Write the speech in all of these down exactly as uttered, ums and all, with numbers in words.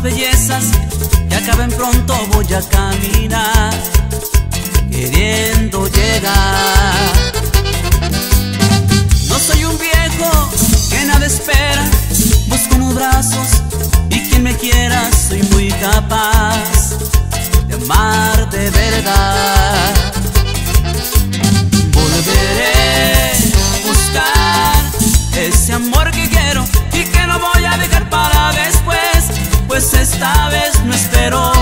las bellezas que acaben pronto voy a caminar, queriendo llegar. No soy un viejo que nada espera, busco unos brazos y quien me quiera, soy muy capaz de amar de verdad. Volveré a buscar ese amor que quiero y que no voy a dejar para después, pues esta vez no espero.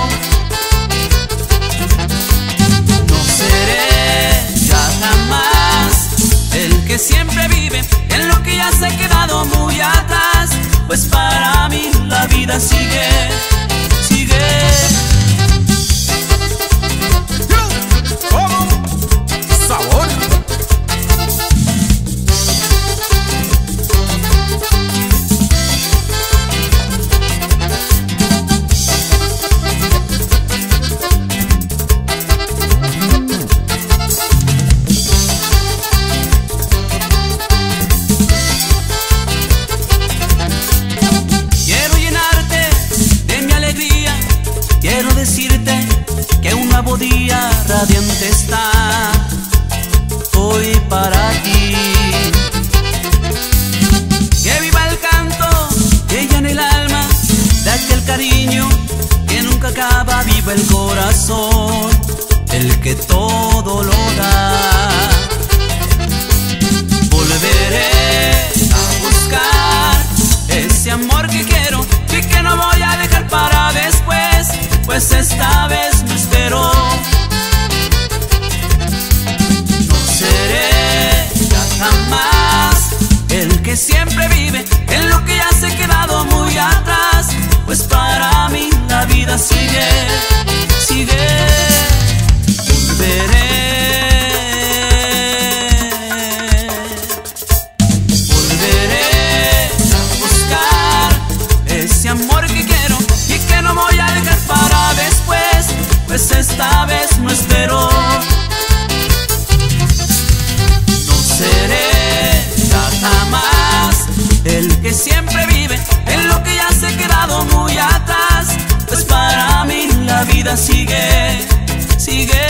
No seré ya jamás el que siempre vive en lo que ya se ha quedado muy atrás, pues para mí la vida sigue, sigue. ¿Cómo? ¿Sabor? Quiero decirte que un nuevo día radiante está hoy para ti. Que viva el canto que llena el alma de aquel cariño que nunca acaba. Viva el corazón, el que todo lo da. Volveré a buscar ese amor que quiero y que no voy a dejar para después, pues esta vez no espero. No seré ya jamás el que siempre vive en lo que ya se ha quedado muy atrás, pues para mí la vida sigue, sigue. Volveré, volveré a buscar ese amor que quiero y que no voy a dejar para después, pues esta vez no espero. No seré ya jamás el que siempre vive en lo que ya se ha quedado muy atrás, pues para mí la vida sigue, sigue.